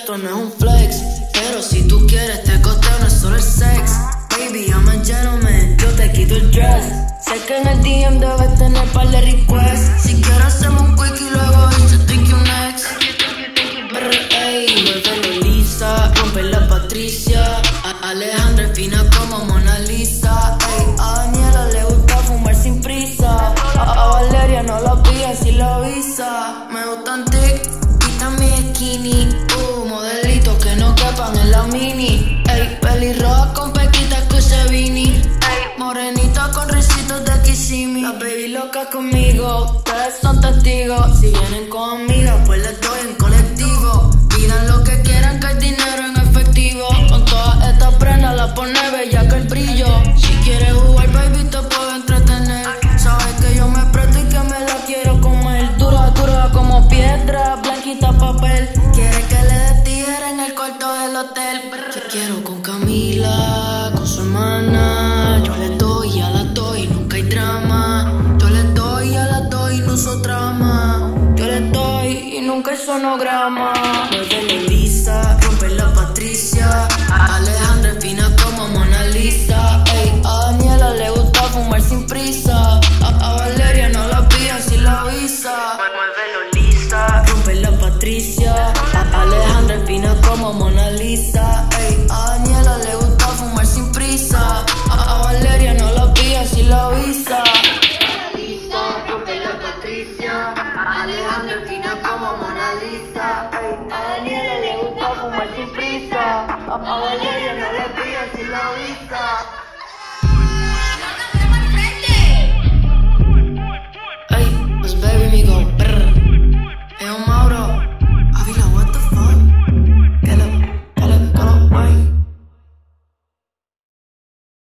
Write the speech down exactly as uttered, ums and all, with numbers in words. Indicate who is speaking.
Speaker 1: esto no es un flex, pero si tú quieres te costeo, no es solo el sex. Baby, I'm a gentleman, yo te quito el dress. Sé que en el D M debes tener par de requests. Si quieres hacemos un quick y luego dice thank you next. Ey, muévelo Lisa, rompe la Patricia. A Alejandra es fina como Mona Lisa. Ey, a Daniela le gusta fumar sin prisa. A, a Valeria no la pilla si la avisa. Me gustan tic y también skinny. Uh, modelitos que no quepan en la mini. Ey, pelirroja con pequitas que se vini. Ey, morenita con risitos de Kissimmee. Las baby locas conmigo, ustedes son testigos. Si vienen conmigo, pues les doy en colectivo. Pidan lo que quieran, que el dinero en efectivo. Con todas estas prendas la pone bella que el brillo. Si quieres jugar, baby, te puedo entretener. Sabes que yo me presto y que me la quiero comer. Dura, dura como piedra, blanquita papel. Quiere que le dé tijera en el cuarto del hotel. Te quiero con Camila, con su hermana. Yo le doy, a la doy, nunca hay drama. Yo le doy, a la doy, no uso trama. Yo le doy y nunca hay sonograma. Muévelo Lisa, rompe la Patricia. A Alejandra es fina como Mona Lisa. Ey, a Daniela le gusta fumar sin prisa. A, a Valeria no la pilla si la avisa. Muévelo Lisa, rompe la Patricia. A Alejandra es fina como Mona Lisa. Ey, a Daniela le gusta fumar sin prisa. A, a Valeria no la pilla si la avisa. Rompe la Patricia. A Alejandra es fina como Mona Lisa. Ey, a Daniela le gusta fumar sin prisa. A, a Valeria no la pilla si la avisa.